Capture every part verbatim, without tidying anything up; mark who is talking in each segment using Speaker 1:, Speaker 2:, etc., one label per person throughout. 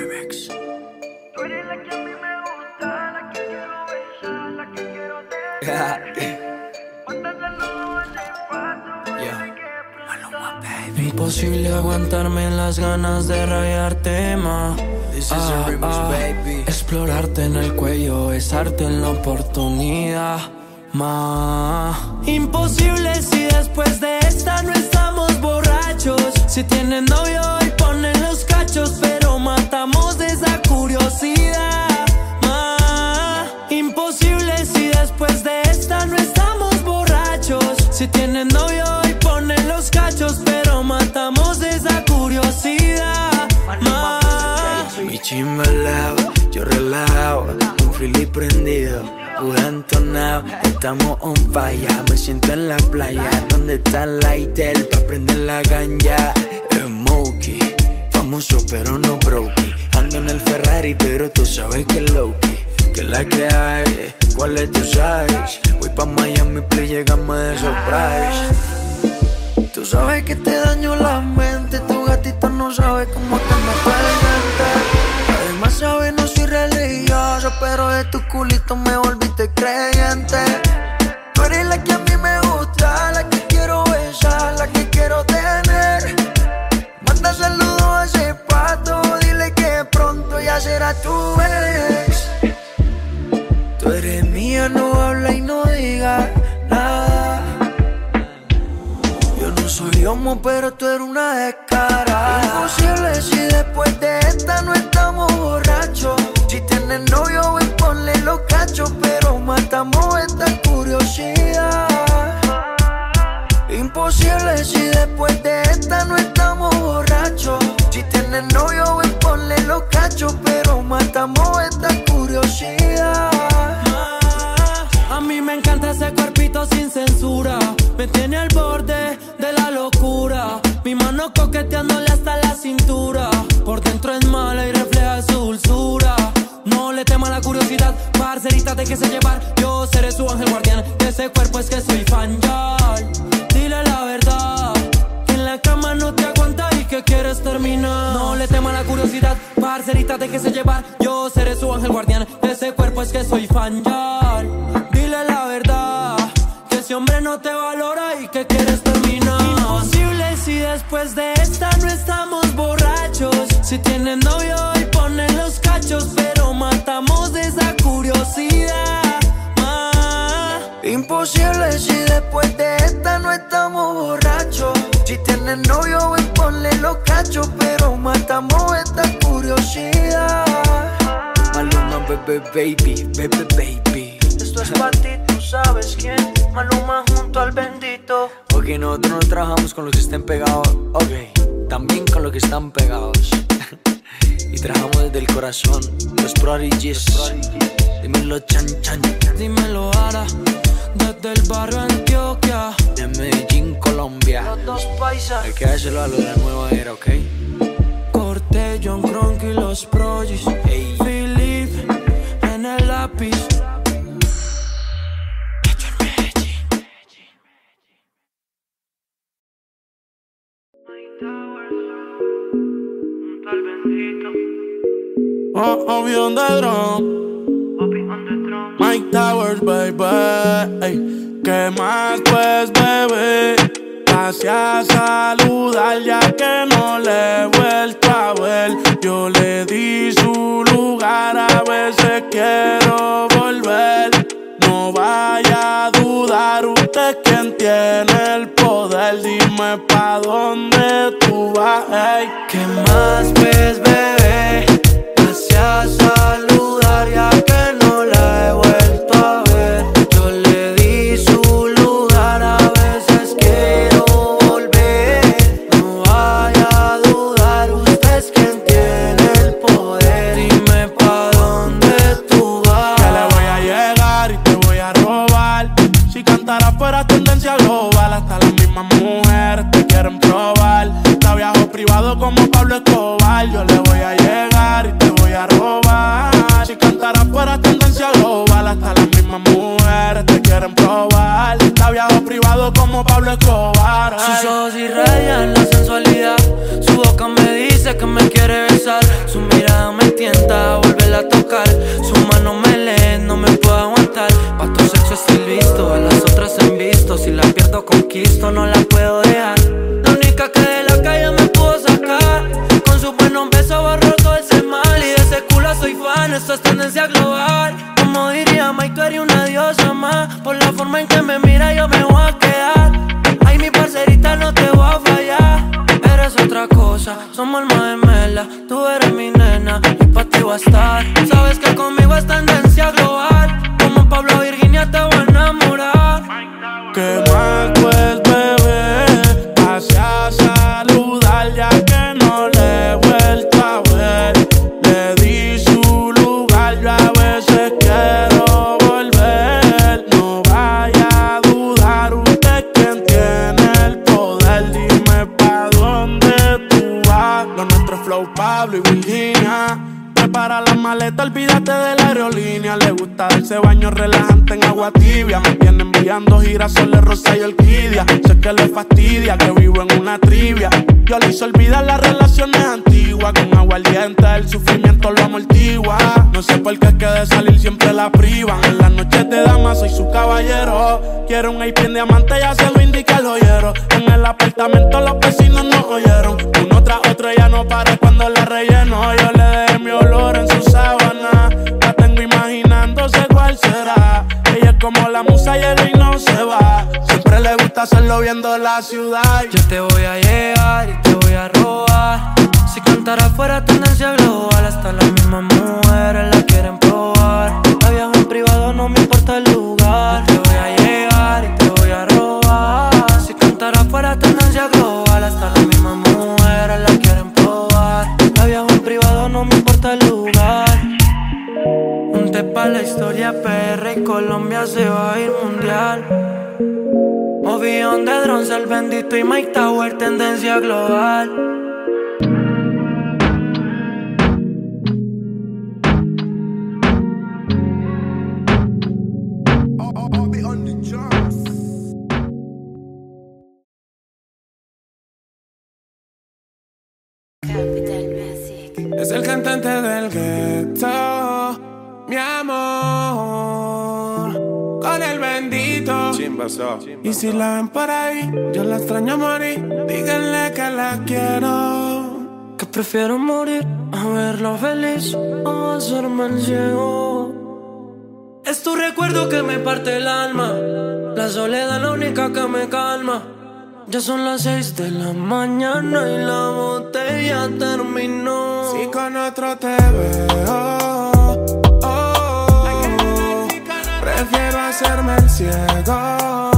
Speaker 1: Remix.
Speaker 2: Tú eres la que a mí me gusta, la que quiero besar, la que quiero tener. Mándaselo a ese pato, dile que pronto.
Speaker 1: Imposible aguantarme las ganas de rayarte más.
Speaker 3: This is
Speaker 1: ah,
Speaker 3: a remix,
Speaker 1: ah,
Speaker 3: baby.
Speaker 1: Explorarte en el cuello, besarte en la oportunidad más. Imposible si después de esta no estamos borrachos. Si tienes novio y ponen los cachos, pero matamos de esa curiosidad más. Imposible si después de esta no estamos borrachos. Si tienes novio y ponen los cachos, pero matamos de esa curiosidad más.
Speaker 3: Mi chimba lava, yo relajado, un fili prendido, pura entonado. Estamos on fire, me siento en la playa, donde está el lighter pa' prender la ganja. Smokey, famoso pero no brokey. Ando en el Ferrari pero tú sabes que es low-key. Que la que hay, cuál es tu size. Voy pa' Miami, play, llegamos de surprise. Tú sabes que te daño la mente, tu gatito no sabe cómo te meto el diente. Además sabes no soy religioso, pero de tu culito me volviste creyente. Tú eres la que a mí me gusta, la que quiero besar, la que quiero tener. Manda saludos a ese pato, dile que pronto ya será tu ex. Tú eres mía, no habla y no diga nada. Yo no soy homo, pero tú eres una descarada. Imposible si después de esta no estamos borrachos. Si tienes novio, ven, ponle los cachos, pero matamos esta curiosidad. Imposible si después de esta no estamos borrachos. Si tienes novio, ven, ponle los cachos, pero matamos esta curiosidad.
Speaker 1: A mí me encanta ese cuerpito sin censura. Me tiene al borde de la locura. Mi mano coqueteándole hasta la cintura. Por dentro es mala y refleja su dulzura. No le tema la curiosidad, parcerita, déjese llevar. Yo seré su ángel guardián. De ese cuerpo es que soy fan, ya. Dile la verdad, que en la cama no te aguanta y que quieres terminar. No le tema la curiosidad, parcerita, déjese llevar. Yo seré su ángel guardián. De ese cuerpo es que soy fan, ya. Dile la verdad, que ese hombre no te valora y que quieres terminar. Imposible si después de esta no estamos borrachos. Si tienes novio y ponen los cachos, pero matamos de esa curiosidad más.
Speaker 3: Imposible si después de esta no estamos borrachos. Si tienes novio, ven, ponle los cachos, pero matamos esta curiosidad. Maluma, bebé, baby, bebé, baby.
Speaker 2: Esto es pa' ti, tú sabes quién. Maluma junto al bendito.
Speaker 3: Ok, nosotros no trabajamos con los que estén pegados. Ok, también con los que están pegados. Y trabajamos desde el corazón. Los prodigies. Dímelo, chan, chan.
Speaker 1: Dímelo, Ara, desde el barrio Antioquia.
Speaker 3: De Medellín, Colombia.
Speaker 2: Los dos paisas.
Speaker 3: Hay que dárselo a lo de la nueva era, ok.
Speaker 1: Corte, John Cronk y los Prodigies.
Speaker 3: Ey.
Speaker 1: Philip en el lápiz.
Speaker 2: Junto al bendito.
Speaker 4: Oh, oh, be on the drum.
Speaker 2: Papi on the throne.
Speaker 4: Mike Towers, baby. Ey, ¿qué más pues, bebé? Gracias a saludar ya que no le he vuelto a ver. Yo le di su lugar, a veces quiero volver. No vaya a dudar, usted quien tiene el poder. Dime pa' dónde tú vas, ey.
Speaker 1: ¿Qué más ves, bebé? Gracias a saludar ya que no la he vuelto a ver. Yo le di su lugar, a veces quiero volver. No vaya a dudar, usted es quien tiene el poder. Dime pa' dónde tú vas.
Speaker 4: Que le voy a llegar y te voy a robar. Si cantara fuera tendencia global, hasta las mismas mujeres te quieren probar. Te viajo privado como Pablo Escobar. Yo le voy a llegar y te voy a robar. Si cantara fuera tendencia global, hasta las mismas mujeres te quieren probar. Te viajo privado como Pablo Escobar.
Speaker 1: Sus ojos irradian la sensualidad, su boca me dice dice que me quiere besar. Su mirada me tienta a volverla a tocar. Su mano me lee, no me puedo aguantar. Pa' tu sexo estoy listo, a las otras he visto. Si la pierdo conquisto, no la puedo dejar. La única que de la calle me pudo sacar. Con su buenos besos borró todo ese mal. Y de ese culo soy fan, esto es tendencia global. Como diría Mike, tú eres una diosa más. Por la forma en que me mira yo me voy a quedar. Ay, mi parcerita, no te voy a fallar. Eres otra cosa, somos alma gemela. Tú eres mi nena y pa' ti voy a estar. Sabes que conmigo es tendencia global. Como Pablo Virginia te voy a enamorar.
Speaker 4: ¿Qué más pues, bebé? Hacia a saludar ya que no le he vuelto a ver. Le di su lugar, yo a veces quiero volver. No vaya a dudar, usted quien tiene el poder. Dime pa' dónde tú vas. Lo nuestro es Flow, Pablo y Virginia. Prepara la maleta, olvídate de la aerolínea. Le gusta darse baño relajante en agua tibia. Me viene enviando girasoles, rosa y orquídea. Sé que le fastidia que vivo en una trivia. Yo le hice olvidar las relaciones antiguas. Con agua ardiente el sufrimiento lo amortigua. No sé por qué es que de salir siempre la privan. En las noches de dama soy su caballero. Quiero un A P en diamante, ya se lo indica el joyero. En el apartamento los vecinos nos oyeron. Uno tras otro ella no para cuando la relleno. Yo le dejé mi olor en su sábana. La tengo imaginándose cuál será. Ella es como la musa y el y no se va. Siempre le gusta hacerlo viendo la ciudad.
Speaker 1: Yo te voy a llegar y te voy a robar. Si cantara fuera tendencia global. Hasta las mismas mujeres la quieren probar. La viajo en privado, no me importa el lugar. Yo te voy a llegar y te voy a robar. Si cantara fuera tendencia global. Hasta las mismas mujeres la quieren probar. La viajo en privado, no me importa el lugar. Un té pa' la historia, P R y Colombia se va a ir mundial. Movillón de drones, el bendito y Mike Tower, tendencia global.
Speaker 5: Es el cantante del ghetto, mi amor, con el bendito. Y si la ven por ahí, yo la extraño a morir. Díganle que la quiero.
Speaker 1: Que prefiero morir a verlo feliz o hacerme el ciego. Es tu recuerdo que me parte el alma. La soledad la única que me calma. Ya son las seis de la mañana y la botella terminó.
Speaker 5: Si con otro te veo, oh, prefiero hacerme el ciego,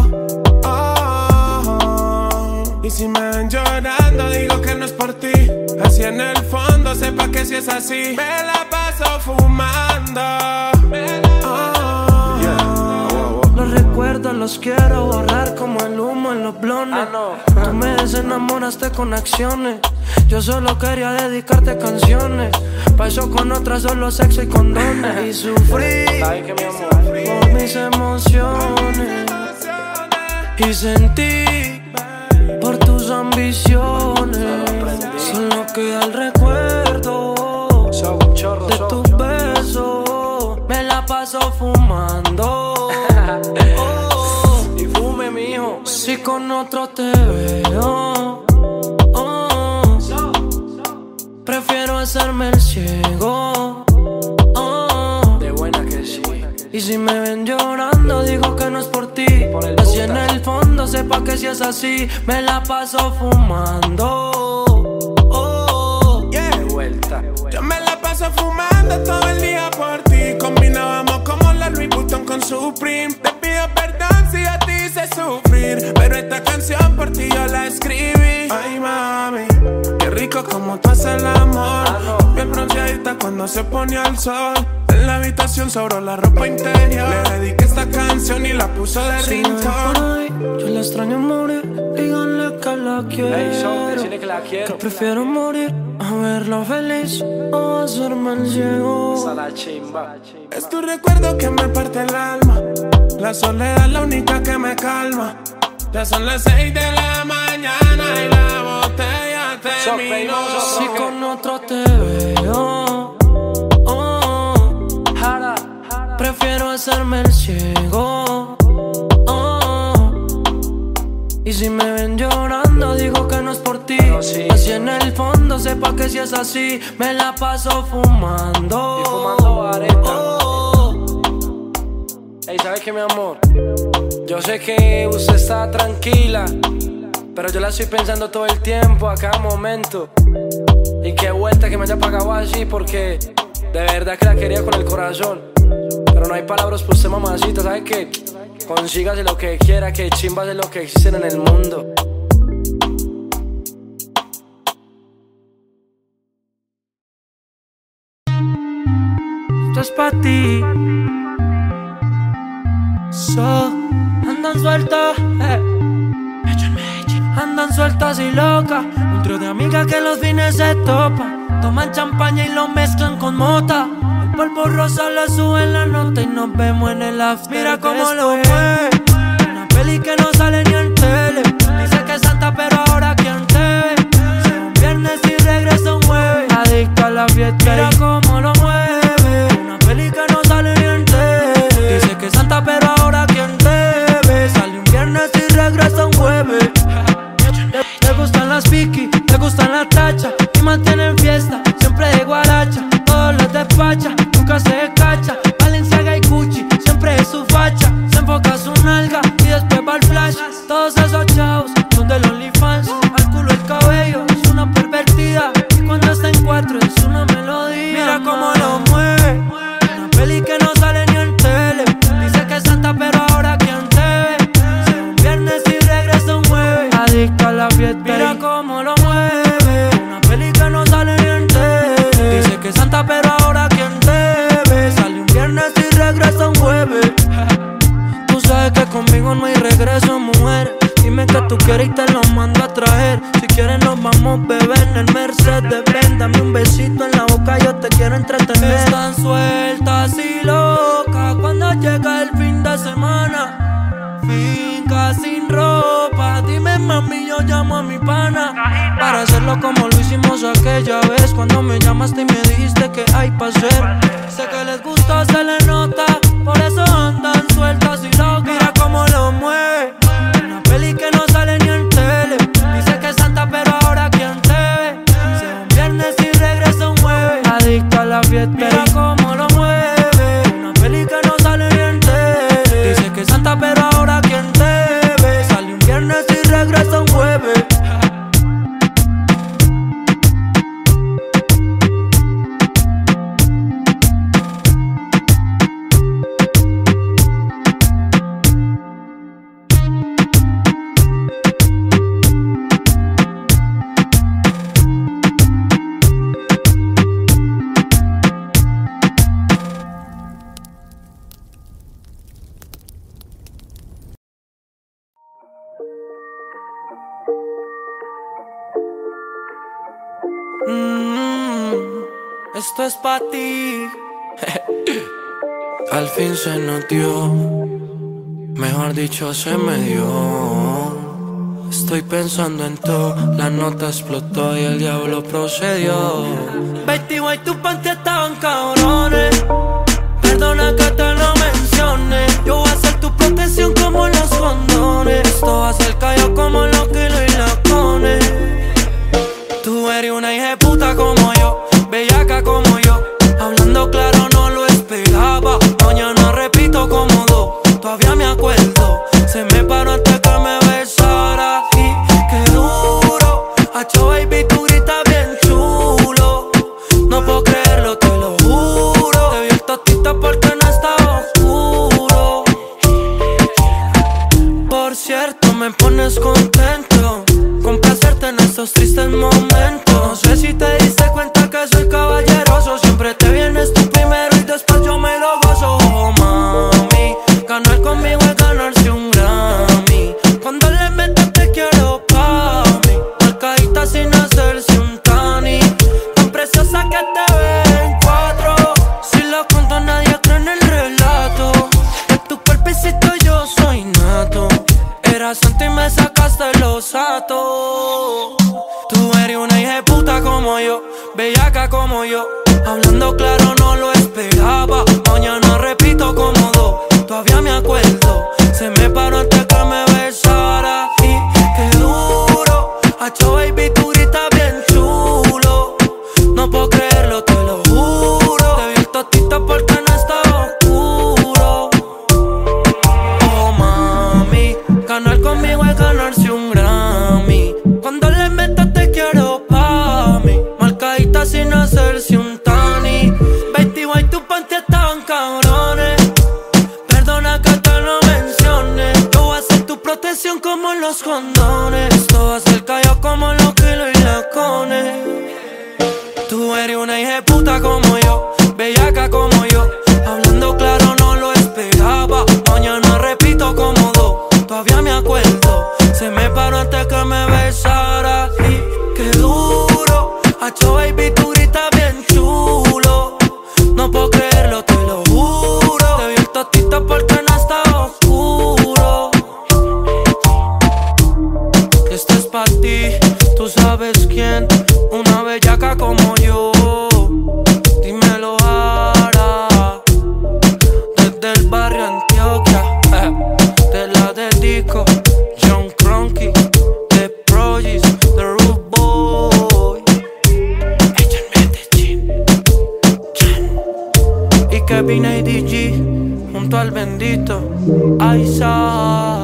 Speaker 5: oh, y si me ven llorando digo que no es por ti. Así en el fondo sepa que si es así me la paso fumando, oh.
Speaker 1: Los recuerdos los quiero borrar como el humo en los blones. Ah, no. Tú me desenamoraste con acciones. Yo solo quería dedicarte canciones. Pa' eso con otras solo sexo y condones. Y sufrí por mis emociones. Y sentí por tus ambiciones. Solo queda el recuerdo de tus besos. Me la paso fumando. Oh, y fume, mijo. Si con otro te veo, oh, prefiero hacerme el ciego, oh, de buena que sí. Y si me ven llorando digo que no es por ti. Por el así en el fondo sepa que si es así me la paso fumando, oh,
Speaker 5: yeah. De vuelta. Yo me la paso fumando todo el día por ti. Combinábamos como la Louis Vuitton con Supreme. Te pido perdón si a ti hice sufrir, pero esta canción por ti yo la escribí. Ay mami, qué rico como tú haces el amor. Bien bronceadita cuando se pone al sol. En la habitación sobró la ropa interior. Le dediqué esta canción y la puso de ringtone.
Speaker 1: Yo la extraño morir, díganle que la quiero. Hey, son, que la quiero. Que prefiero morir a verlo feliz o hacerme el ciego.
Speaker 5: Es tu recuerdo que me parte el alma. La soledad es la única que me calma. Ya son las seis de la mañana y la botella terminó.
Speaker 1: Si con prefiero hacerme el ciego. Oh. Y si me ven llorando, digo que no es por ti. No, sí. Así en el fondo, sepa que si es así, me la paso fumando.
Speaker 6: Y fumando vareta.
Speaker 1: Oh.
Speaker 6: Ey, ¿sabes qué, mi amor? Yo sé que usted está tranquila, pero yo la estoy pensando todo el tiempo, a cada momento. Y qué vuelta que me haya pagado así, porque de verdad que la quería con el corazón. Pero no hay palabras por usted, mamacita. ¿Sabe qué? Consígase lo que quiera, que chimbas es lo que existen en el mundo.
Speaker 1: Esto es pa' ti. So, andan sueltas, eh. Andan sueltas y locas. Un trío de amigas que los fines se topan. Toman champaña y lo mezclan con mota. El polvo rosa le sube en la nota y nos vemos en el after. Mira cómo lo mueve. Una peli que no sale ni en tele. Dice que es santa pero ahora quien te ve. Se va un viernes y regresa un jueves. Adicta a la fiesta. Mira cómo lo mueve. Una peli que no sale ni en tele. Dice que es santa pero ahora quien te ve. Sale un viernes y regresa un jueves. Le gustan las piqui, le gustan las tachas y mantienen fiesta, siempre de guaracha. Todos los despacha, nunca se cacha. Balenciaga y Gucci, siempre es su facha. Se enfoca su nalga y después va el flash. Todos esos chavos son del OnlyFans. Al culo el cabello, es una pervertida. Y cuando está en cuatro es una melodía. Mira cómo lo mueve. Una peli que no sale ni en tele. Dice que es santa pero ahora quien te ve. Se va un viernes y regresa un jueves. Adicta a la fiesta. Mira cómo lo mueve. Una peli que no sale ni en tele. Dice que es santa pero ahora quien te ve. Sale un viernes y regresa un jueves. Tú sabes que conmigo no hay regreso, mujer. Dime que tú quieres y te lo mando a traer. Si quieres nos vamos, bebé, en el Mercedes Benz. Dame un besito en la boca, yo te quiero entretener. Están sueltas y locas cuando llega el fin de semana. Finca sin ropa, dime mami, yo llamo a mi pana para hacerlo como lo hicimos aquella vez. Cuando me llamaste y me dijiste que hay pa' hacer. Sé que les gusta, se les nota, por eso andan sueltas y locas. Mira cómo lo mueve. Una peli que no sale ni en tele. Dice que es santa pero ahora quien te ve. Se va un viernes y regresa un jueves. Adicta a la fiesta. Mira cómo lo mueve. Una peli que no sale ni en tele. Dice que es santa pero ahora quien te ve. Sale un viernes y regresa un jueves. Mm, esto es pa' ti. Al fin se nos dio, mejor dicho se me dio. Estoy pensando en todo, la nota explotó y el diablo procedió. Betty White, tu panty estaban cabrones. Perdona que te lo mencione. Yo voy a ser tu protección como los condones. Esto va a ser callo como los kilos y los cones. Tú eres una hija de puta como yo, bellaca como yo. Hablando claro no lo esperaba. Mañana repito como dos, todavía me acuerdo. Se me paró antes que me besara. Y qué duro, hacho baby, tú gritas bien chulo. No puedo creerlo, te lo juro. Te vi el totito porque no estaba oscuro. Por cierto, me pones contento complacerte en estos tristes momentos. No sé si te diste cuenta que soy caballeroso. Siempre te vienes tú primero y después yo me lo gozo. Oh mami, ganar conmigo es ganarse un Grammy. Cuando le metas te quiero pa' mí. Marcadita sin hacerse un tani. Tan preciosa que te ve en cuatro. Si lo cuento nadie cree en el relato. De tu cuerpecito yo soy nato. Eras santo y me sacaste los atos. Tú eres una hija de puta como yo, bellaca como yo. Hablando claro no lo esperaba. Mañana repito como todavía me acuerdo. Se me paró antes que me besara. Y qué duro, hacho baby, tú gritas bien chulo. No puedo creerlo, te lo juro. Te vi el totito porque no estaba oscuro. Oh mami, ganar conmigo es ganarse un Grammy. Cuando le metas te quiero pa' mí. Marcadita sin hacerse un tani. Betty White, tu panty estaban cabrones. Perdona que te lo mencione. Yo voy a ser tu protección como los condones. Esto va a ser callado como los kilos y lacones. Tú eres una hija de puta como yo, bellaca como yo. Hablando claro no lo esperaba. Mañana repito como dos, todavía me acuerdo. Se me paró antes que me besara. Y qué duro, hacho baby, tú gritas bien chulo. No puedo creerlo, te lo juro. Te vi el totito porque no estaba oscuro. Esto es pa' ti, tú sabes quién. Una bellaca como yo. Dímelo ahora. Desde el barrio Antioquia, eh, te la dedico. John Cronky, The Progis, The Rude Boy. Ella en Medellín, Chan. Y Kevin A D G, junto al bendito Aiza.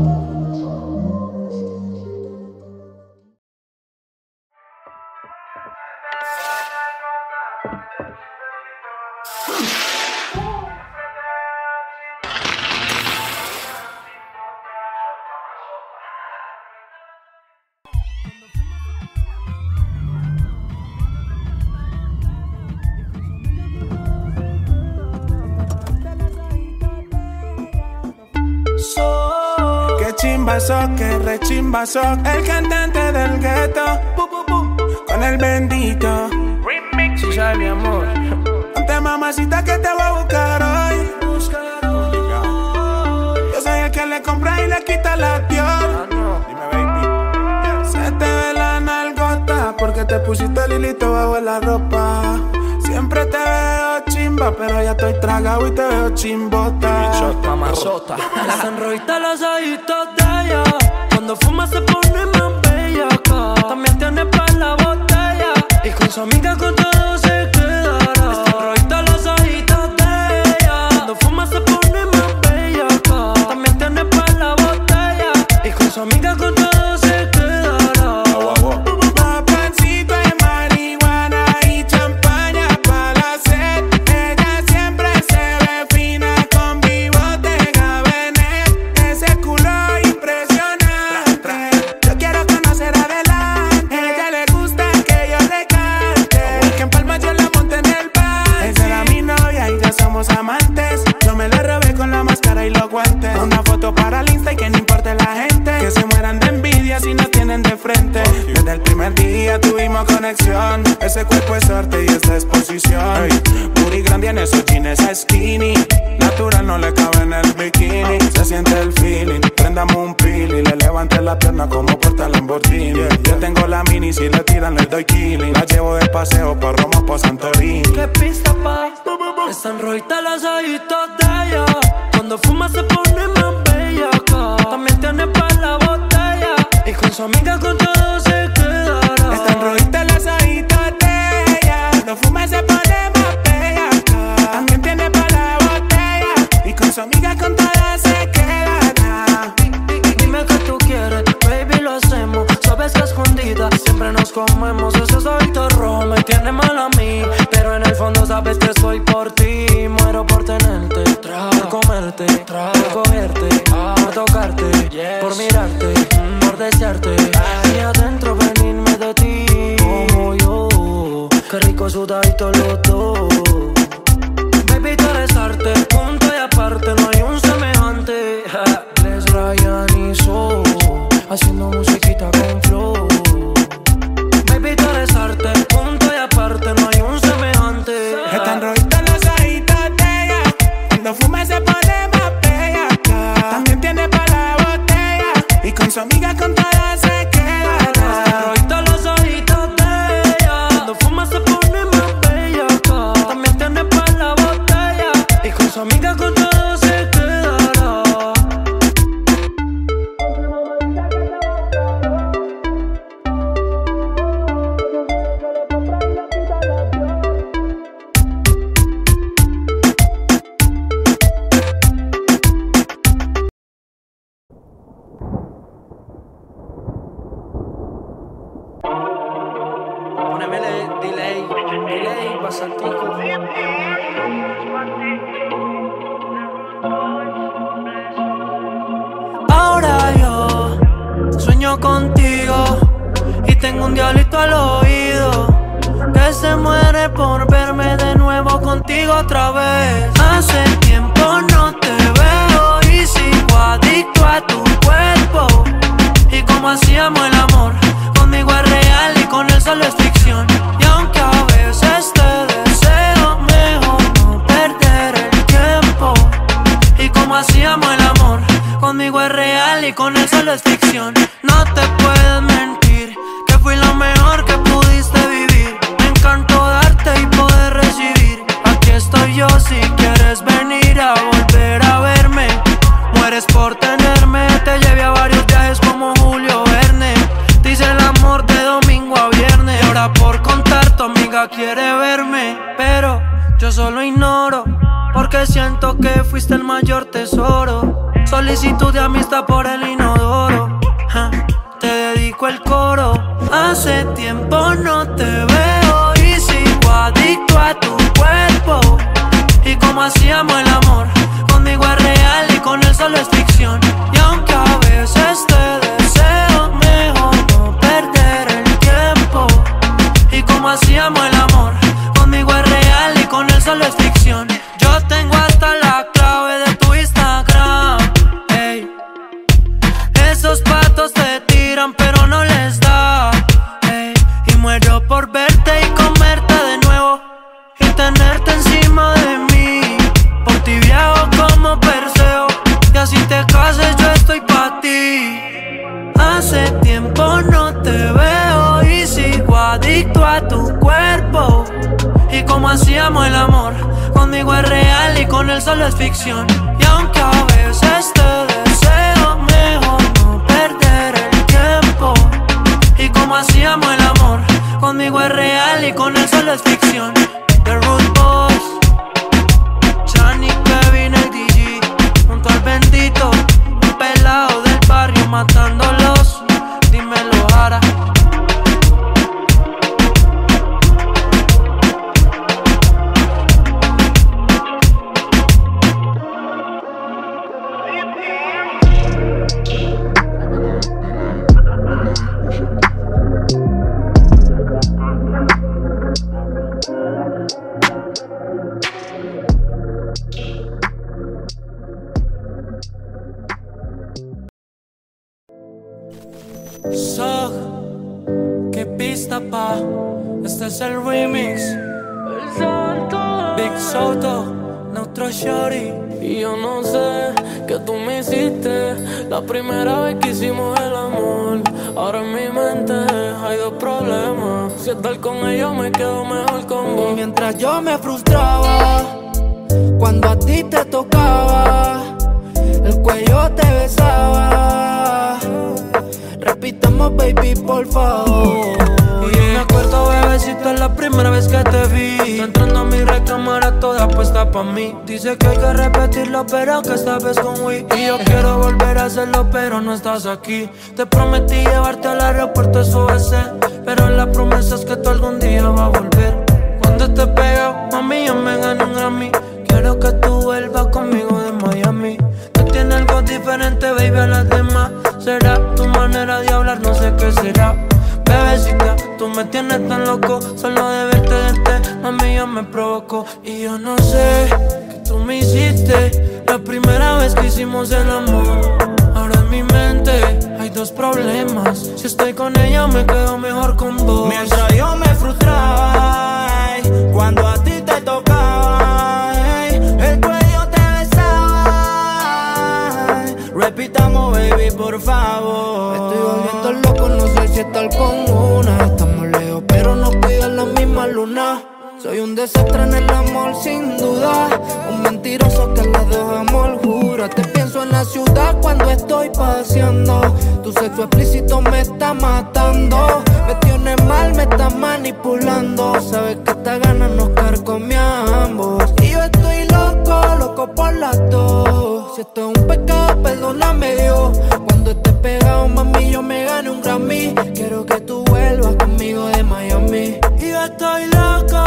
Speaker 5: Chimbazo, que rechimbazo, el cantante del gueto, con el bendito remix.
Speaker 6: Si sabes, mi amor.
Speaker 5: Ponte mamacita que te voy a buscar hoy. Yo soy el que le compra y le quita la Dior.
Speaker 6: Ah, no.
Speaker 5: Dime, baby. Se te ve la nalgota porque te pusiste el hilito bajo la ropa. Siempre te veo chimba, pero ya estoy tragado y te veo chimbota.
Speaker 6: Mamazota.
Speaker 1: Se enrollita los ojitos de ella. Cuando fuma se pone más bellaca. También tiene pa' la botella. Y con su amiga con todo se quedará. Se enrollita los ojitos de ella. Cuando fuma se pone más bellaca. También tiene pa' la botella. Y con su amiga con todo se quedará.
Speaker 5: Papancito de marihuana y champaña pa' la sed. Ella siempre se ve fina con bigote Gabenet. Ese culo impresionante. Yo quiero conocer adelante. Ella le gusta que yo le cante. Que en Palma yo la monte en el bar. Esa era mi novia y ya somos amantes. Yo me la robé con la máscara y los guantes. Una foto para el Insta y que no importe la gente. Que se mueran de envidia si nos tienen de frente. Desde el primer día tuvimos conexión. Ese cuerpo es arte y esta exposición. Booty grande en esos jeans, esa skinny. Natural no le cabe en el bikini. Se siente el feeling. Prendamos un pili. Le levanté la pierna como porta Lamborghini. Yo tengo la mini, si le tiran le doy killing. La llevo de paseo por Roma, por Santorini.
Speaker 1: ¿Qué pista pa? Están rojitas los ojitos de ella. Cuando fuma se pone más bellaca. También tiene pa' la botella. Y con su amiga con todo se quedará.
Speaker 5: Están rojitas las ojitos de ella. Cuando fuma se pone más bellaca. También tiene pa' la botella. Y con su amiga con todas se quedará.
Speaker 1: Dime que tú quieres, baby, lo hacemos. Sabes que escondida siempre nos comemos. Esos ojitos rojos me tienen mal a mí. Pero en el fondo sabes que soy por ti. Muero por tenerte, por comerte, por cogerte, por tocarte, por mirarte, por desearte. Y adentro venirme de ti, como yo. Qué rico sudadito los dos. Baby, tú eres arte, punto y aparte, no hay un semejante. Les Ryan y So, haciendo musiquita con flow. Baby, tú eres arte, punto y aparte, no hay un semejante.
Speaker 5: Están rojitas las ojitos de ella. Cuando fuma se pone más bellaca. También tiene pa' la botella. Y con su amiga con todas se quedará.
Speaker 1: Rojitas los ojitos de ella. Cuando fuma se pone más bellaca. También tiene pa' la botella. Y con su amiga con todo se queda.
Speaker 6: Ley, basantico.
Speaker 1: Ahora yo sueño contigo y tengo un diablito al oído que se muere por verme de nuevo contigo otra vez. Hace tiempo no te veo y sigo adicto a tu cuerpo. Y como hacíamos el amor, conmigo es real y con él solo es ficción. Y aunque a veces te deseo, mejor no perder el tiempo. Y como hacíamos el amor, conmigo es real y con él solo es ficción. No te puedes mentir, que fui lo mejor que pudiste vivir. Me encantó darte y poder recibir. Aquí estoy yo si quieres venir a volver a verme. Mueres por tenerme, te llevé a varios viajes como Julio Verne. Te hice el amor de domingo a viernes. Y ahora por contar tu amiga quiere verme, pero yo solo ignoro, porque siento que fuiste el mayor tesoro. Solicitud de amistad por el inodoro, ja, te dedico el coro. Hace tiempo no te veo y sigo adicto a tu cuerpo. Y como hacíamos el amor, conmigo es real y con él solo es ficción. Y aunque a veces te deseo, mejor no perder el tiempo. Y como hacíamos el amor, conmigo es real y con él solo es ficción. Yo tengo hasta la clave de tu Instagram, ey. Esos patos te tiran pero no les da, ey. Y muero por verte y comerte de nuevo y tenerte encima de mí. Por ti viajo como Perseo y así te cases yo estoy pa' ti. Hace tiempo no te veo y sigo adicto a tu cuerpo. Y como hacíamos el amor, conmigo es real y con él solo es ficción. Y aunque a veces te deseo, mejor no perder el tiempo. Y como hacíamos el amor, conmigo es real y con él solo es ficción. The Root Boss, Chani, Kevin, el D G, junto al bendito, un pelado del barrio matándolos. Dímelo, Jara. So, qué pista pa, este es el remix. El Santo, Big Soto, Neutro Shorty.
Speaker 6: Y yo no sé qué tú me hiciste la primera vez que hicimos el amor. Ahora en mi mente hay dos problemas. Si estar con ella me quedo mejor con vos.
Speaker 1: Y mientras yo me frustraba cuando a ti te tocaba, el cuello te besaba. Repitamos, baby, por favor. Y yo me acuerdo, bebecito, es la primera vez que te vi. Tú entrando a mi recámara toda puesta pa' mí. Dice que hay que repetirlo, pero que esta vez con Wii. Y yo quiero volver a hacerlo, pero no estás aquí. Te prometí llevarte al aeropuerto, eso besé, pero la promesa es que tú algún día vas a volver. Cuando te pego, mami, yo me gano un Grammy. Quiero que tú vuelvas conmigo de Miami. Tú tienes algo diferente, baby, a las demás. Será tu manera de hablar, no sé qué será. Bebecita, tú me tienes tan loco. Solo de verte desde, mami, yo me provoco. Y yo no sé qué tú me hiciste la primera vez que hicimos el amor. Ahora en mi mente hay dos problemas. Si estoy con ella me quedo mejor con vos.
Speaker 7: Mientras yo me frustraba, ey, cuando a ti te tocaba, ey, el cuello te besaba, ey. Repitamos, baby, por favor.
Speaker 1: Me estoy volviendo loco, no sé si estar con una. Estamos lejos, pero nos cuidan la misma luna. Soy un desastre en el amor, sin duda. Un mentiroso que las dos amor jura. Te pienso en la ciudad cuando estoy paseando. Tu sexo explícito me está matando. Me tienes mal, me estás manipulando. Sabes que esta gana nos carcome a ambos. Y yo estoy loco, loco por las dos. Si esto es un pecado, perdóname Dios. Cuando estés pegado, mami, yo me gane un Grammy. Quiero que tú vuelvas conmigo de Miami. Y yo estoy loco, loco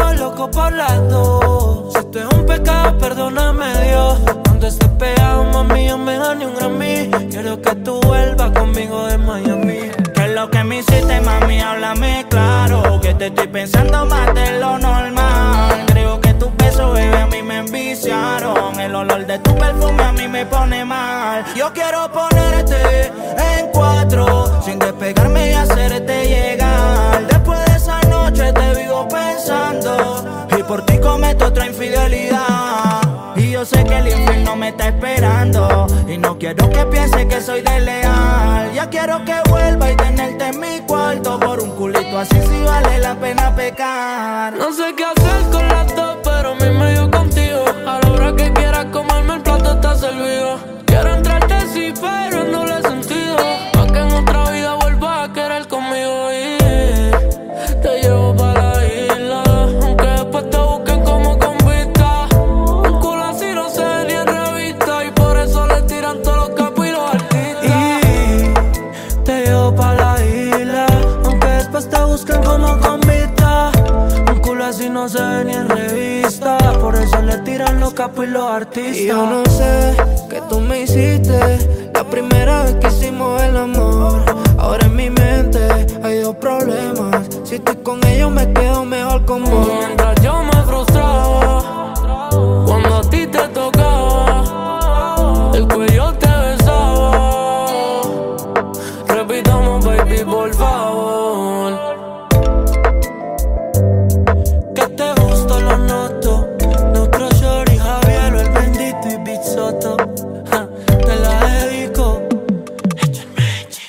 Speaker 1: hago por las dos. Si esto es un pecado, perdóname Dios. Cuando estés pegado, mami, yo me gané un Grammy. Quiero que tú vuelvas conmigo de Miami.
Speaker 7: ¿Qué es lo que me hiciste, mami? Háblame claro, que te estoy pensando más de lo normal. Creo que tus besos, baby, a mí me enviciaron. El olor de tu perfume a mí me pone mal. Yo quiero ponerte en cuatro, sin despegarme y hacerte llegar. Después de esa noche te vivo pensando, y por ti cometo otra infidelidad. Y yo sé que el infierno me está esperando, y no quiero que piense que soy desleal. Ya quiero que vuelva y tenerte en mi cuarto. Por un culito así sí vale la pena pecar.
Speaker 1: No sé qué hacer con las dos, pero me medio contigo. A la hora que quieras comerme el plato está servido. Quiero entrarte sí, pero en doble sentido, pa' que en otra vida vuelvas a querer conmigo y te llevo para la isla, aunque después te busquen como convicta. Un culo así no se ve ni en revista, y por eso le tiran todos los capos y los artistas. Y te llevo para la isla, aunque después te busquen como convicta. Un culo así no se ve ni en revista, por eso le tiran los capos y los artistas.
Speaker 3: Y yo no sé qué tú me hiciste la primera vez que hicimos el amor. Ahora en mi mente hay dos problemas. Si estoy con ellos me quedo mejor con vos.
Speaker 1: Mientras yo me frustraba cuando a ti te tocaba, el cuello te besaba. Repitamos, baby, por favor. Que te gusto, lo noto. Nuestro shorty Javier, el bendito y Big Soto. Ja, te la dedico. Hecho en Medellín.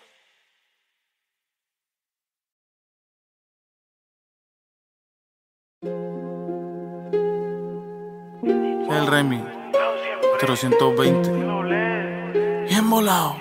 Speaker 4: El Remy, trescientos veinte. Bien volado.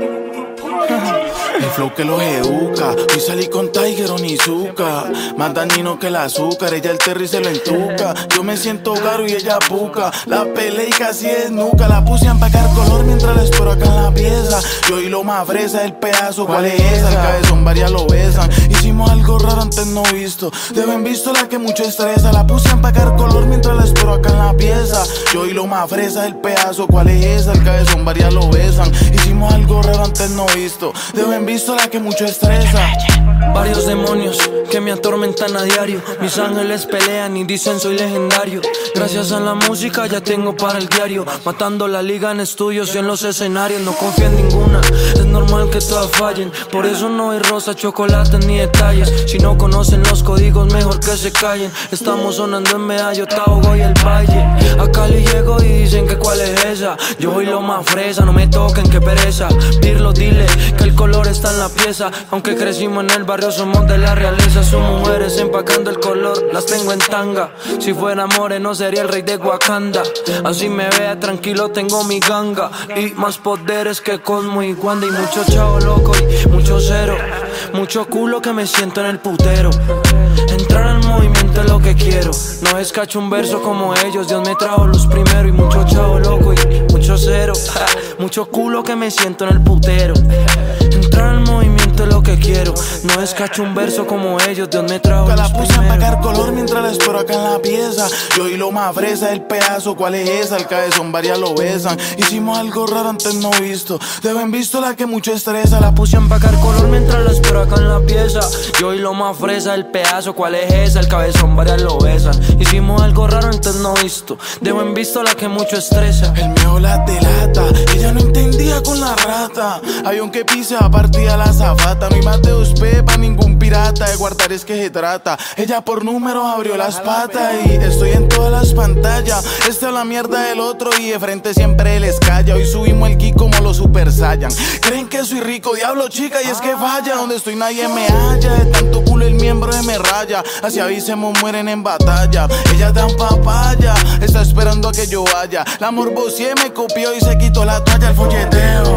Speaker 4: El flow que los educa. Hoy salí con Tiger o Nizuka. Más dañino que el azúcar. Ella el Terry se lo entuca. Yo me siento garo y ella puca. La pelea y casi desnuca. La puse a empacar color mientras la espero acá en la pieza. Yo y lo más fresa el pedazo. ¿Cuál es esa? El cabezón varias lo besan. Hicimos algo raro antes no visto. Deben visto la que mucho estresa. La puse a empacar color mientras la espero acá en la pieza. Yo y lo más fresa el pedazo. ¿Cuál es esa? El cabezón varias lo besan. Hicimos algo raro antes no visto. Deben visto la que mucho estresa.
Speaker 1: Varios demonios que me atormentan a diario. Mis ángeles pelean y dicen soy legendario. Gracias a la música ya tengo para el diario. Matando la liga en estudios y en los escenarios. No confío en ninguna, es normal que todas fallen. Por eso no hay rosa, chocolate ni detalles. Si no conocen los códigos mejor que se callen. Estamos sonando en Medallo, Tabogo y el Valle. A Cali llego y dicen que cuál es esa. Yo voy lo más fresa, no me toquen, qué pereza. Pirlo, dile que el color está en la pieza. Aunque crecimos en el barrio, somos de la realeza. Sus mujeres empacando el color, las tengo en tanga. Si fuera moreno sería el rey de Wakanda. Así me vea tranquilo, tengo mi ganga. Y más poderes que Cosmo y Wanda. Y mucho chavo loco y mucho cero. Mucho culo que me siento en el putero. Entrar al movimiento es lo que quiero. No es cacho un verso como ellos. Dios me trajo los primeros. Y mucho chavo loco y mucho cero. Mucho culo que me siento en el putero. Entrar al movimiento es lo que quiero. No es cacho un verso como ellos. Dios me trajo los
Speaker 4: la puse
Speaker 1: primeros.
Speaker 4: a empacar color mientras la espero acá en la pieza. Yo y lo más fresa el pedazo. ¿Cuál es esa? El cabezón varias lo besan. Hicimos algo raro antes no visto. Deben visto la que mucho estresa. La
Speaker 1: Puse a empacar color mientras la espero acá en la pieza. Yo y lo más fresa el pedazo. ¿Cuál es esa? El cabezón varias lo besan. Hicimos algo raro antes no visto. Dejo en visto la que mucho estresa.
Speaker 4: El mío la delata. Ella no entendía con la rata. Avión que pise a partida la zafata. No hay más de dos pepa, ningún pirata. De guardar es que se trata. Ella por números abrió las patas. Y estoy en todas las pantallas. Este es la mierda del otro y de frente siempre les calla. Hoy subimos el ki como los Super Saiyan. Creen que soy rico, diablo chica, y es que falla. Donde estoy nadie me halla. De tanto culo el miembro de me raya. Así avisemos mueren en batalla. Ella dan papaya. Está esperando a que yo vaya. La morbosía me copió y se quitó la toalla. El folleteo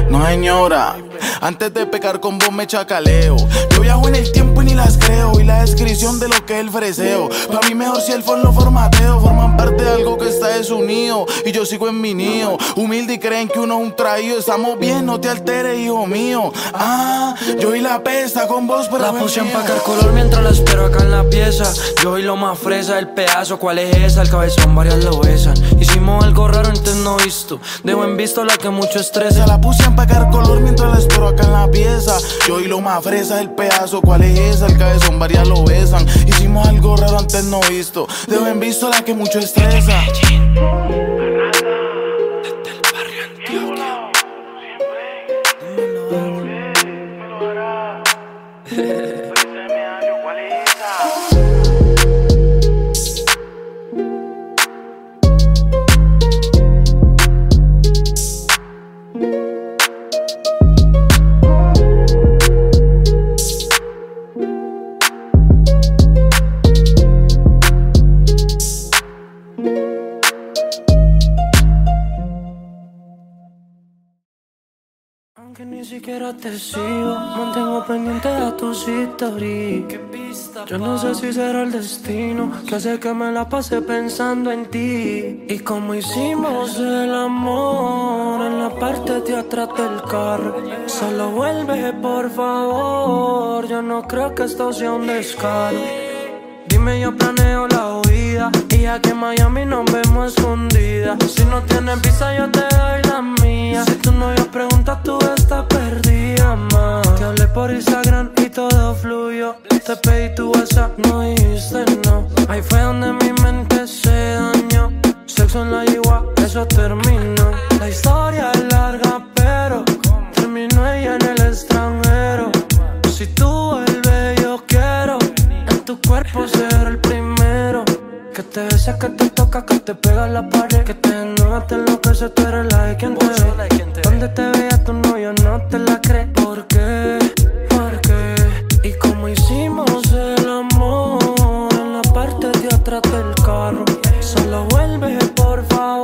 Speaker 4: No señora, antes de pecar con vos me chacaleo. Yo viajo en el tiempo y ni las creo. Y la descripción de lo que es el freseo. Pa' mí mejor si el phone lo formateo. Forman parte de algo que está desunido y yo sigo en mi nido. Humilde y creen que uno es un traído. Estamos bien, no te alteres, hijo mío. Ah, yo y la pesta con vos, pero
Speaker 6: la puse a empacar color mientras la espero acá en la pieza. Yo y lo más fresa del pedazo. ¿Cuál es esa? El cabezón varias lo besan. Hicimos algo raro, entonces no visto. Dejo en visto la que mucho estresa.
Speaker 4: La puse a empacar color mientras la espero acá en la pieza. Yo y lo más fresa del pedazo. ¿Cuál es esa? El cabezón varias lo besan. Hicimos algo raro antes no visto. Dejo en visto la que mucho estresa.
Speaker 1: Aunque ni siquiera te sigo, mantengo pendiente a tus historias. Yo no sé si será el destino que hace que me la pase pensando en ti. Y como hicimos el amor en la parte de atrás del carro. Solo vuelve por favor, yo no creo que esto sea un descaro. Dime, yo planeo la huida y aquí en Miami nos vemos escondidas. Si no tienes visa yo te doy la mía. Si tu novio pregunta tú estás perdida, ma. Te hablé por Instagram y todo fluyó. Te pedí tu WhatsApp, no dijiste no. Ahí fue donde mi mente se dañó. Sexo en la yigua, eso terminó. La historia es larga pero terminó ella en el extranjero. Si tú vuelves yo quiero en tu cuerpo ser el primero. Que te besa, que te toca, que te pega a la pared. Que te desnuda, te enloquece, tú eres la de quien te ve. Donde te vea tu novio no te la cree. ¿Por qué? ¿Por qué? Y como hicimos el amor en la parte de atrás del carro. Solo vuelve por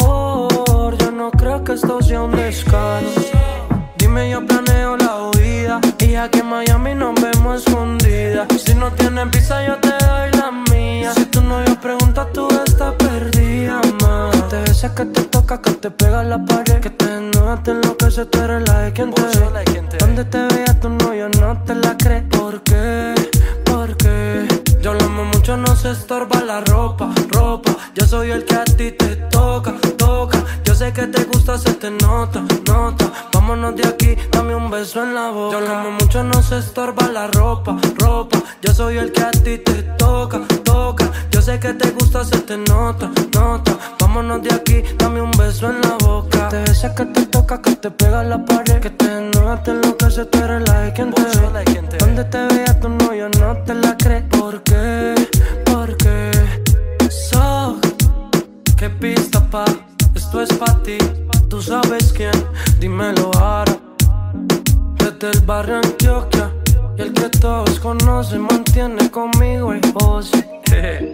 Speaker 1: favor, yo no creo que esto sea un descaro. Dime, yo planeo la huida y aquí en Miami nos vemos escondidas. Si no tienes visa yo te doy la mía. Si tu novio pregunta tú estás perdida, ma. Que te besa, que te toca, que te pega a la pared. Que te desnuda, te enloquece, tú eres la de quien te ve. Donde te vea tu novio no te la cree. ¿Por qué? ¿Por qué? Yo hablamos mucho, no se estorba la ropa, ropa. Yo soy el que a ti te toca, toca. Yo sé que te gusta, se te nota, nota. Vámonos de aquí, dame un beso en la boca. Yo hablamos mucho, no se estorba la ropa, ropa. Yo soy el que a ti te toca, toca. Yo sé que te gusta, se te nota, nota. Vámonos de aquí, dame un beso en la boca. Te besa, que te toca, que te pega a la pared. Que te desnuda, te enloquece, tú eres la de quien te ve. Donde te vea tu novio no te la cree. ¿Por qué? ¿Por qué? So, qué pista pa', esto es pa' ti. Tú sabes quién, dímelo ahora. Desde el barrio Antioquia, y el que todos conocen mantiene conmigo el pose. Que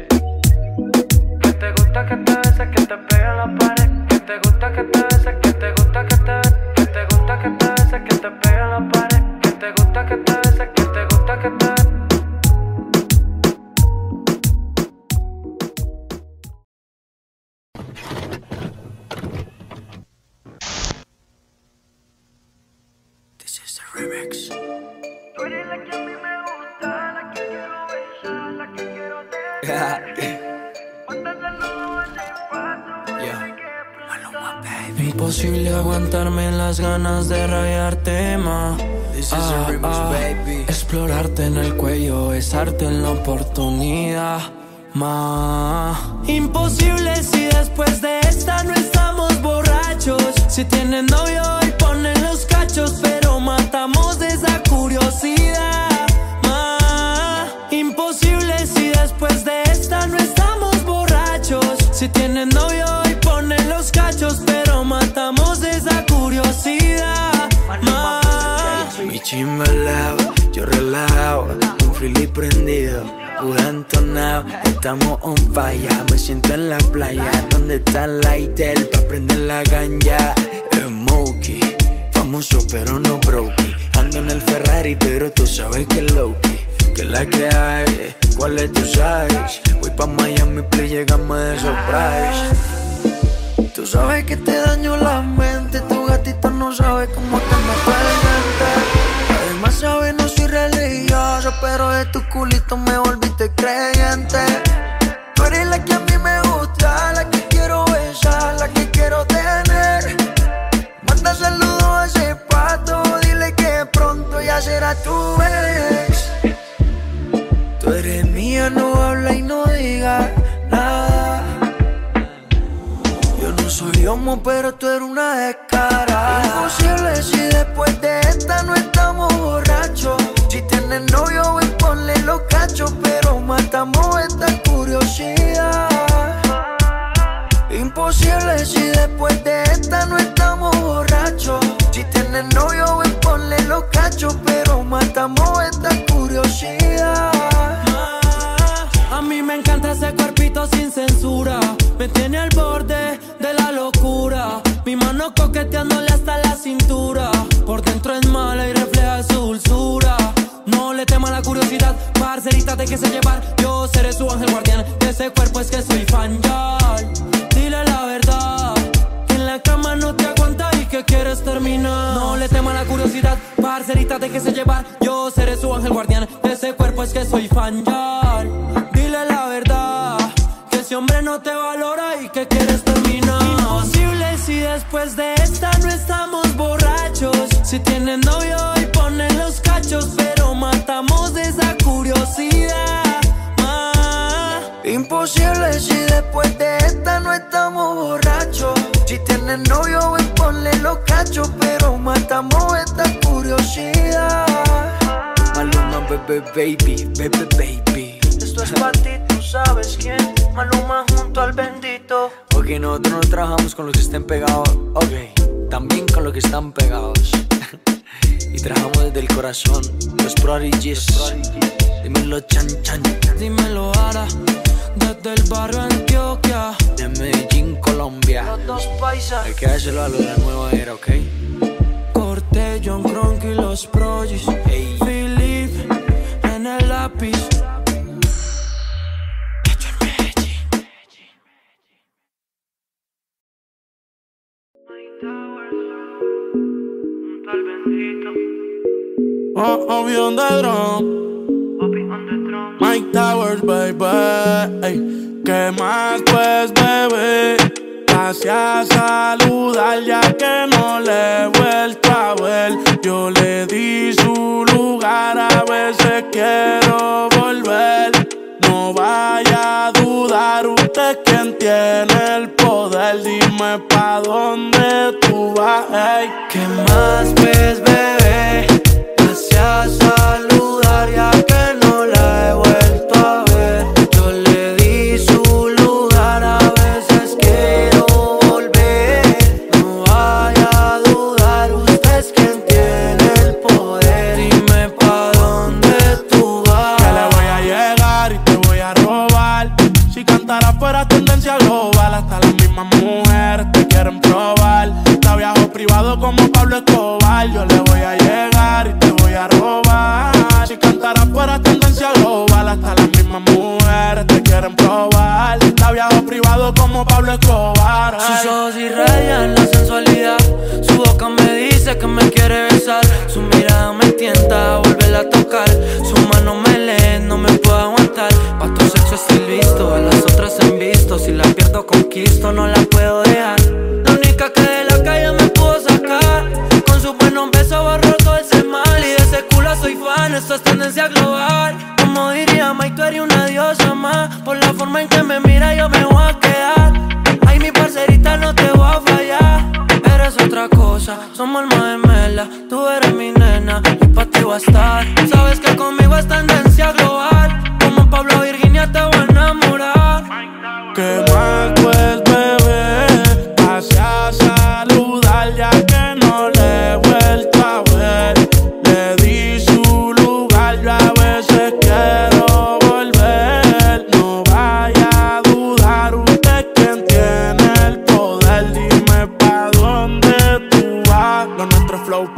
Speaker 1: te gusta que te bese, que te pegue en la pared. Que te gusta que te bese, que te gusta que te bese. Que te gusta que te bese, que te pegue en la pared. Que te gusta que te bese, que te gusta que te bese.
Speaker 2: Remix. Tú eres la que a mí me gusta, la que quiero besar, la que quiero tener. Mándaselo a ese paso, baby, que Maluma, baby.
Speaker 1: Imposible aguantarme las ganas de rayarte más.
Speaker 2: This is
Speaker 1: ah,
Speaker 2: a remix,
Speaker 1: ah,
Speaker 2: baby.
Speaker 1: Explorarte en el cuello, besarte en la oportunidad más. Imposible si después de esta no estamos borrachos. Si tienes novio y ponen los cachos, pero matamos de esa curiosidad. Ma. Imposible si después de esta no estamos borrachos. Si tienes novio y ponen los cachos, pero matamos de esa curiosidad. Ma.
Speaker 3: Mi chimbalao, yo relajado, un fili prendido, pura entonado. Estamos on fire, me siento en la playa. ¿Dónde está el lighter pa' prender la ganja? Smokey, famoso pero no brokey. Ando en el Ferrari pero tú sabes que es low-key. Que la que hay, ¿cuál es tu size? Voy pa' Miami, please, llegamos de surprise. Tú sabes que te daño la mente, tu gatito no sabe cómo te meto el diente. Además sabes, no soy religioso, pero de tu culito me volviste creyente. Tú eres la que a mí me gusta, la que quiero besar, la que quiero tener. Manda saludos a ese pato, dile que pronto ya será tu ex. Tú eres mía, no habla y no diga nada. Yo no soy homo, pero tú eres una descarada. Imposible si después de esta no estamos borrachos. Si tienes novio, ven, ponle los cachos, pero matamos esta curiosidad. Imposible si después de esta no estamos borrachos. Si tienes novio, ven, ponle los cachos, pero matamos esta curiosidad.
Speaker 1: A mí me encanta ese cuerpito sin censura. Me tiene al borde de la locura. Mi mano coqueteándole hasta la cintura. Por dentro es mala y refleja su dulzura. No le tema la curiosidad, parcerita, déjese llevar. Yo seré su ángel guardián. De ese cuerpo es que soy fan, ya. Dile la verdad, que en la cama no te aguanta y que quieres terminar. No le tema la curiosidad, parcerita, déjese llevar. Yo seré su ángel guardián. De ese cuerpo es que soy fan, ya. Dile la verdad, que ese hombre no te valora y que quieres terminar. Imposible si después de esta no estamos borrachos. Si tienes novio y ponen los cachos, pero matamos esa curiosidad. Ma.
Speaker 3: Imposible si después de esta no estamos borrachos. Si tienes novio, ven, ponle los cachos, pero matamos esta curiosidad. Maluma, bebé, baby, bebé, baby.
Speaker 7: Esto es pa' ti, tú sabes quién. Maluma junto al bendito.
Speaker 3: Ok, nosotros no trabajamos con los que estén pegados. Ok, también con los que están pegados. Y trabajamos desde el corazón. Los Prodigies. Dímelo, Chan Chan.
Speaker 1: Dímelo, Ara. Desde el barrio Antioquia.
Speaker 3: De Medellín, Colombia.
Speaker 7: Los dos paisas.
Speaker 3: Hay que dárselo a lo de la nueva era, ok.
Speaker 1: Corte, John Cronk y los Prodigies.
Speaker 3: Ey.
Speaker 1: Philip en el lápiz.
Speaker 4: Oh, Obi on the drum. Mike Towers, baby. Ey, ¿qué más pues, bebé? Gracias, saludar ya que no le he vuelto a ver. Yo le di su lugar, a veces quiero volver. No vaya a dudar, usted quien tiene el poder. Dime pa' dónde tú vas, ey.
Speaker 1: ¿Qué más pues, bebé? Gracias, saludar ya que no la he vuelto a ver. Yo le di su lugar, a veces quiero volver. No vaya a dudar, usted es quien tiene el poder. Dime pa' dónde tú vas.
Speaker 4: Que le voy a llegar y te voy a robar. Si cantara fuera tendencia global, hasta las mismas mujeres te quieren probar. Te viajo privado como Pablo Escobar. Yo le voy a llegar y te voy a robar. Si cantara fuera tendencia global, hasta las mismas mujeres te quieren probar. Te viajo privado como Pablo Escobar. Ay.
Speaker 1: Sus ojos irradian la sensualidad. Su boca me dice que me quiere besar. Su mirada me tienta a volverla a tocar. Su mano me lee, no me puedo aguantar. Pa' tu sexo estoy listo, a las otras he visto. Si la pierdo conquisto, no la puedo dejar. La única que de la calle me pudo sacar. Con su buenos besos borró todo ese mal. Y de ese culo soy fan, esto es tendencia global. Como diría Mike, tú eres una diosa más. Por la forma en que me mira yo me voy a quedar. Ay, mi parcerita, no te voy a fallar. Eres otra cosa, somos alma gemela. Tú eres mi nena y pa' ti voy a estar. Sabes que conmigo es tendencia global. Como Pablo Virginia te voy a enamorar.
Speaker 4: ¿Qué más pues, bebé? Gracias, saludar ya que no le he vuelto a ver. Le di su lugar, yo a veces quiero volver. No vaya a dudar, usted quien tiene el poder. Dime pa' dónde tú vas. Lo nuestro flow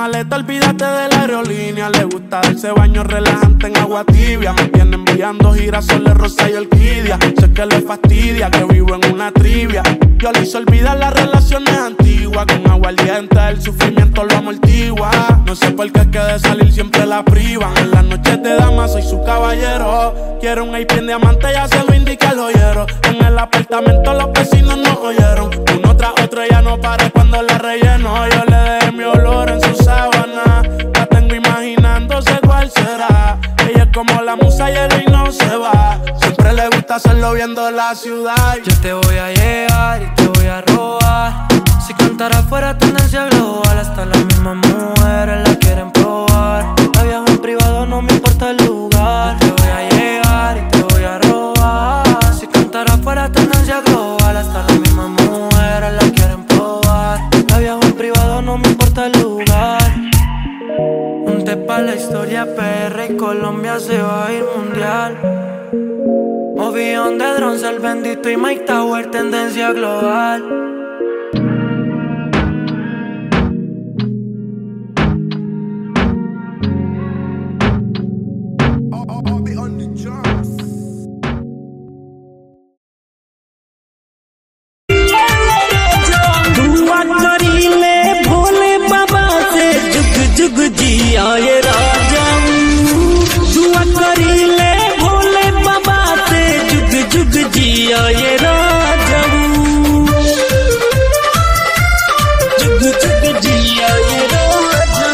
Speaker 4: maleta, olvídate de la aerolínea. Le gusta darse baño relajante en agua tibia. Me tiene enviando girasoles, rosa y orquídea. Sé que le fastidia que vivo en una trivia. Yo le hice olvidar las relaciones antiguas. Con aguardiente el sufrimiento lo amortigua. No sé por qué es que de salir siempre la privan. En las noches de dama soy su caballero. Quiero un A P en diamante, ya se lo indica el joyero. En el apartamento los vecinos nos oyeron. Uno tras otro ella no para cuando la relleno. Yo le dejé mi olor en su sábana. La tengo imaginándose cuál será. Ella es como la musa, llega y no se va. Siempre le gusta hacerlo viendo la ciudad.
Speaker 1: Yo te voy a llegar y te voy a robar. Si cantara fuera tendencia global, hasta las mismas mujeres la quieren probar. La viajo en privado, no me importa el lugar. Yo te voy a llegar y te voy a robar. Si cantara fuera tendencia global, hasta las mismas mujeres la quieren probar. La viajo en privado, no me importa el lugar. Un té pa' la historia, P R y Colombia se va a ir mundial. Ovión de drones, el bendito y Mike Tower, tendencia global.
Speaker 8: जुग जी आए राजा दुआ करी ले भोले बाबा से जुग जुग जी आए राजा जुग जुग जी आए राजा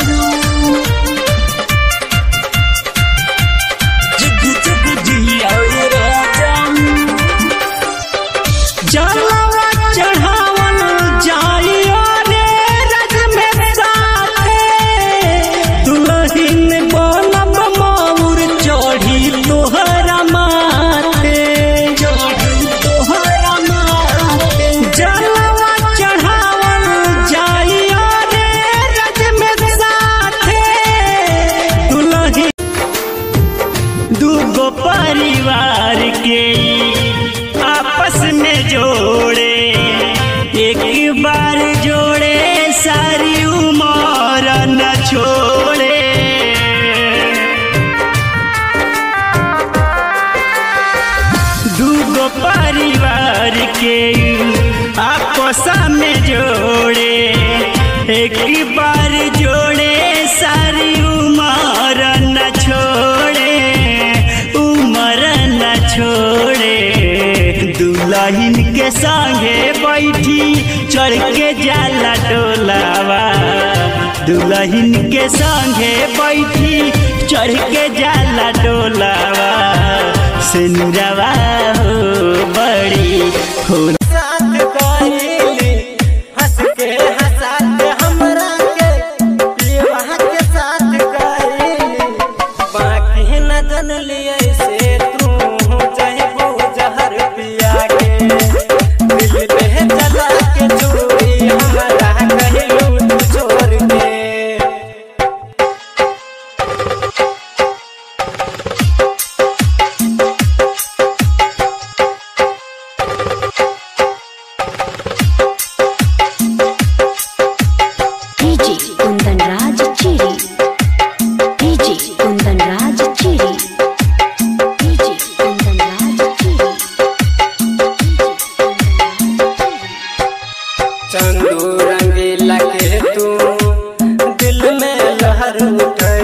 Speaker 8: जुग जुग जी आए राजा जलवा चढ़ावल जाइयो रे रज में साथे दुल्हन बनब मौर चढ़ी तोहरा माथे चढ़ी तोहरा माथे जलवा चढ़ावल जाइयो रे रज में साथे दुल्हन दूगो परिवार के आपस में जोड़े एक बार जोड़े सारी उम्र न छोड़े दूगो परिवार के आपस में जोड़े एक बार जोड़े सारी उम्र न छोड़े उम्र न छोड़े दुल्हन के संगे बैठी चढ़ के जाला डोलावा दुल्हन के संगे बैठी चढ़ के जाला डोलावा सिंदूरवा हो बड़ी खून
Speaker 3: हंस के हंसात हमरा के विवाह के साथ करेली बाकी न जन लिए से तू चाहे जहर पिया के दिल पे चला के चोरी हमरा कहलू तू छोड़ के
Speaker 9: डीजे कुंदन राज चिरी डीजे कुंदन राज चिरी डीजे कुंदन राज चिरी
Speaker 3: चंदू रंगीला के तू दिल में लहर उठाई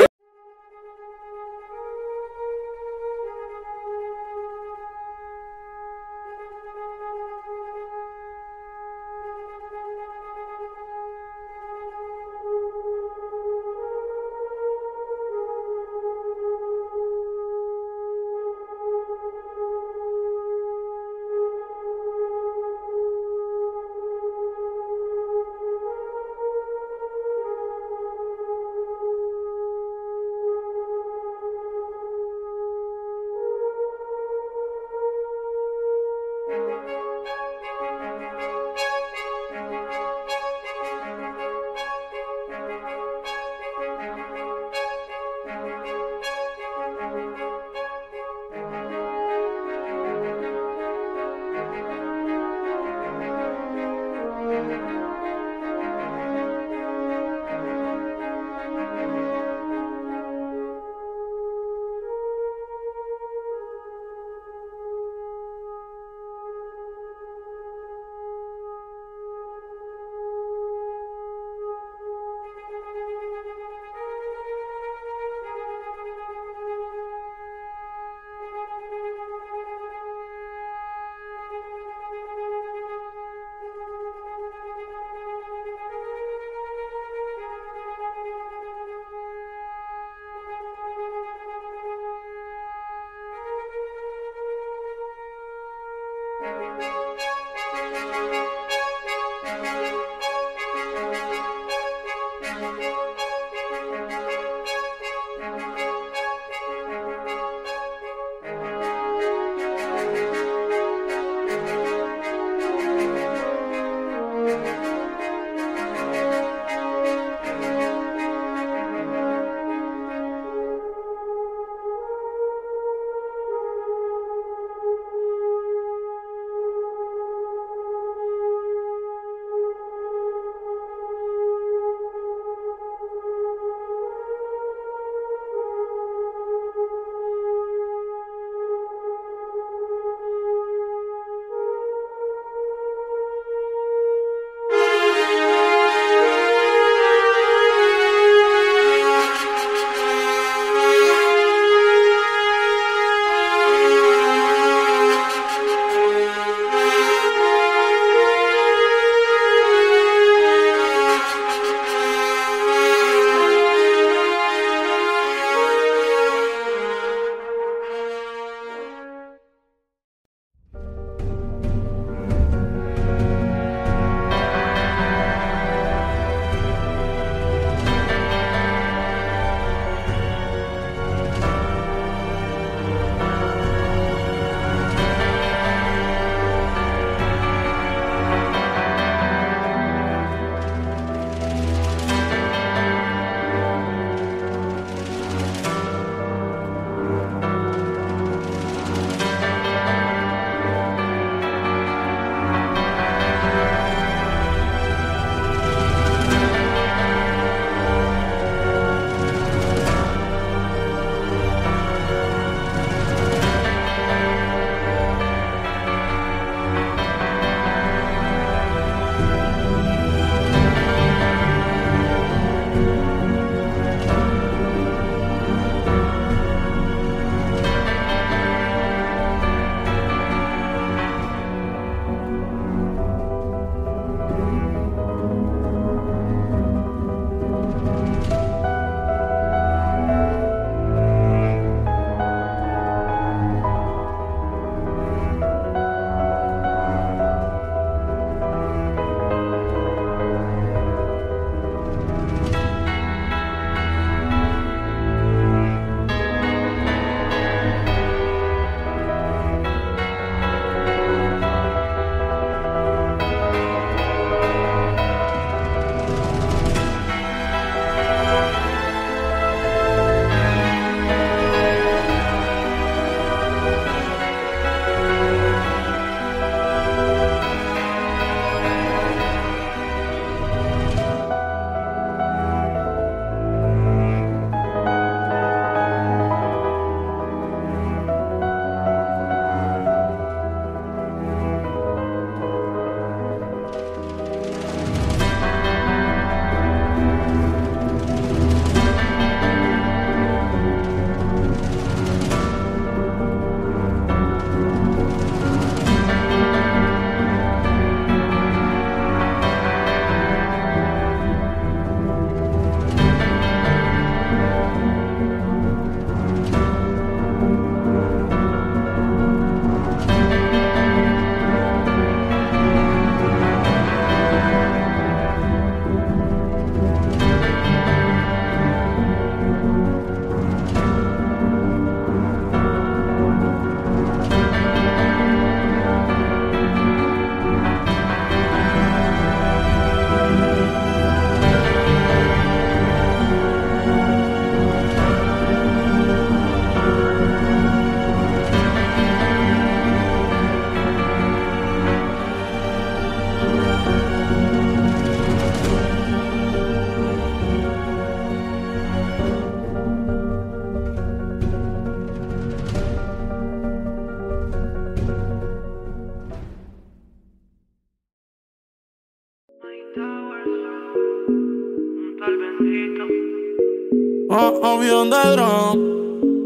Speaker 4: Oh, Obi on the drum.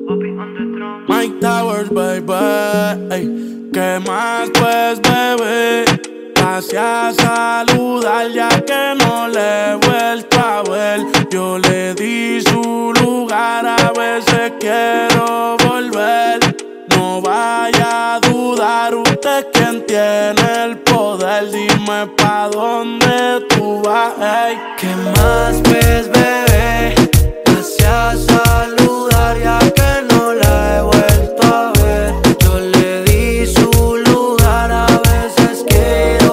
Speaker 4: Mike Towers, baby. Ey, ¿qué más pues, bebé? Gracias, saludar ya que no le he vuelto a ver. Yo le di su lugar, a veces quiero volver. No vaya a dudar, usted quien tiene el poder. Dime pa' dónde tú vas, ey.
Speaker 3: ¿Qué más pues, bebé? Gracias, saludar ya que no la he vuelto a ver. Yo le di su lugar, a veces quiero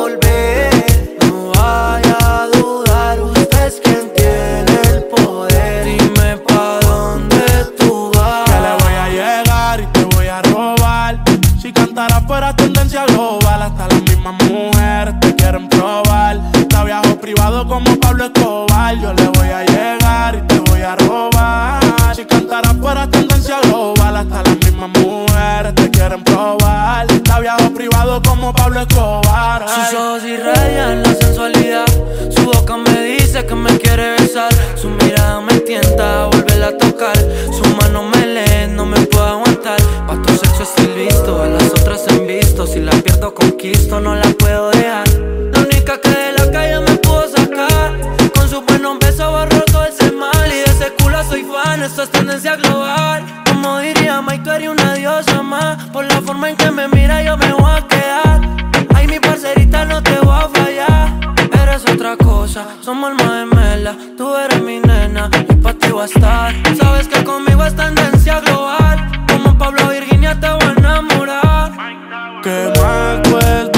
Speaker 3: volver. No vaya a dudar, usted es quien tiene el poder. Dime pa' dónde tú vas.
Speaker 4: Que le voy a llegar y te voy a robar. Si cantara fuera tendencia global, hasta las mismas mujeres te quieren probar. Te viajo privado como Pablo Escobar. Yo le voy a llegar y te voy a robar. Si cantara fuera tendencia global, hasta las mismas mujeres te quieren probar. Te viajo privado como Pablo Escobar. Ay.
Speaker 3: Sus ojos irradian la sensualidad. Su boca me dice que me quiere besar. Su mirada me tienta a volverla a tocar. Su mano me lee, no me puedo aguantar. Pa' tu sexo estoy listo, a las otras he visto. Si la pierdo conquisto, no la puedo dejar. La única que de la calle me pudo sacar. Con su buenos besos borró todo ese mal. Y de ese culo soy fan, esto es tendencia global. Como diría Mike, tú eres una diosa más. Por la forma en que me mira yo me voy a quedar. Ay, mi parcerita, no te voy a fallar. Eres otra cosa, somos alma gemela. Tú eres mi nena y pa' ti voy a estar. Sabes que conmigo es tendencia global. Como Pablo Virginia te voy a enamorar.
Speaker 4: ¿Qué más pues,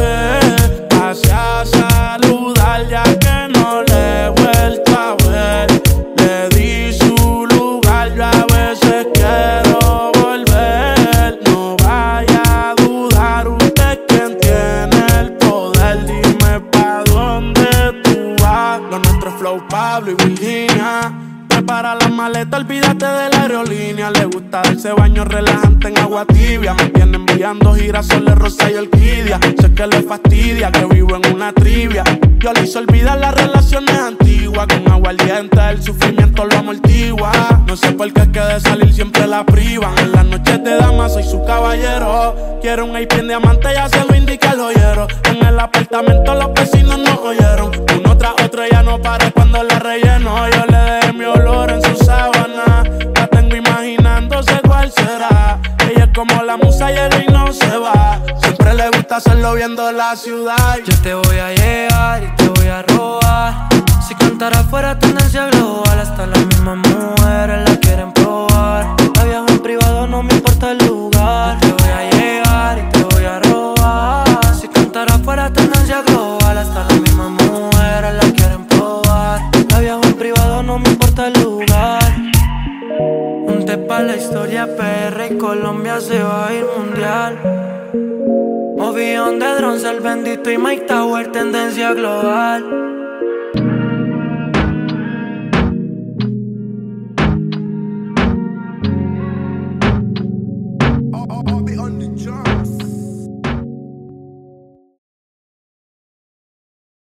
Speaker 4: bebé? Gracias, saludar ya que no le he vuelto a ver. Le di su lugar, yo a veces quiero volver. No vaya a dudar, usted quien tiene el poder. Dime pa' dónde tú vas. Lo nuestro es Flow, Pablo y Virginia. Prepara la maleta, olvídate de la aerolínea. Le gusta darse baño relajante en agua tibia. Me viene enviando girasoles, rosa y orquídea. Sé que le fastidia que vivo en una trivia. Yo le hice olvidar las relaciones antiguas. Con agua ardiente el sufrimiento lo amortigua. No sé por qué es que de salir siempre la privan. En las noches de dama soy su caballero. Quiero un A P en diamante, ya se lo indica el joyero. En el apartamento los vecinos nos oyeron. Uno tras otro ella no para cuando la relleno. Yo le dejé mi olor en su sábana. La tengo imaginándose cuál será. Ella es como la musa, llega y no se va. Siempre le gusta hacerlo viendo la ciudad.
Speaker 3: Yo te voy a llegar y te voy a robar. Si cantara fuera tendencia global, hasta las mismas mujeres la quieren probar. La viajo en privado, no me importa el lugar. Yo te voy a llegar y te voy a robar. Si cantara fuera tendencia global, hasta las mismas mujeres la quieren probar. La viajo en privado, no me importa el lugar. Un té pa' la historia, P R y Colombia se va a ir mundial. Obi on the drums, el bendito y Mike Tower, tendencia global.
Speaker 5: Obi on the drum.